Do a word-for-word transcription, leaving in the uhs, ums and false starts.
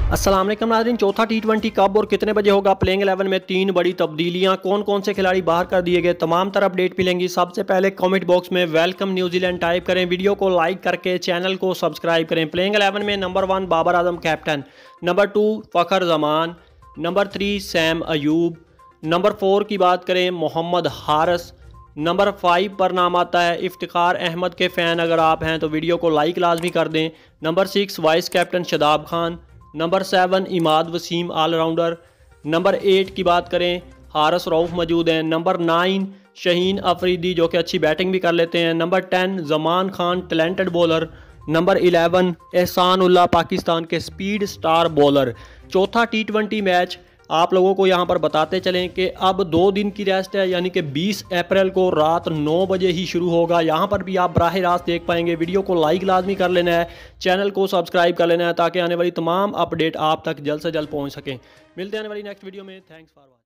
अस्सलाम वालेकुम नाज़रीन, चौथा टी ट्वेंटी कब और कितने बजे होगा? प्लेइंग इलेवन में तीन बड़ी तब्दीलियां, कौन कौन से खिलाड़ी बाहर कर दिए गए, तमाम तरह अपडेट मिलेंगी। सबसे पहले कमेंट बॉक्स में वेलकम न्यूजीलैंड टाइप करें, वीडियो को लाइक करके चैनल को सब्सक्राइब करें। प्लेइंग इलेवन में number one Babar Azam captain, number two Fakhar Zaman, number three Saim Ayub, number four की बात करें मोहम्मद हारिस, नंबर फाइव पर नाम आता है इफ्तिखार अहमद के फ़ैन अगर आप हैं तो वीडियो को लाइक लाजमी कर दें। Number six vice captain Shadab Khan, number seven Imad Wasim all rounder, number eight की बात करें हारिस रऊफ़ मौजूद हैं, नंबर नाइन शहीन अफरीदी जो कि अच्छी बैटिंग भी कर लेते हैं, number ten Zaman Khan talented bowler, number eleven Ihsanullah Pakistan के स्पीड स्टार बॉलर। चौथा टी ट्वेंटी मैच आप लोगों को यहाँ पर बताते चलें कि अब दो दिन की रेस्ट है, यानी कि बीस अप्रैल को रात नौ बजे ही शुरू होगा। यहाँ पर भी आप बराह रास्त देख पाएंगे। वीडियो को लाइक लाजमी कर लेना है, चैनल को सब्सक्राइब कर लेना है ताकि आने वाली तमाम अपडेट आप तक जल्द से जल्द पहुँच सकें। मिलते हैं आने वाली नेक्स्ट वीडियो में। Thanks for watching.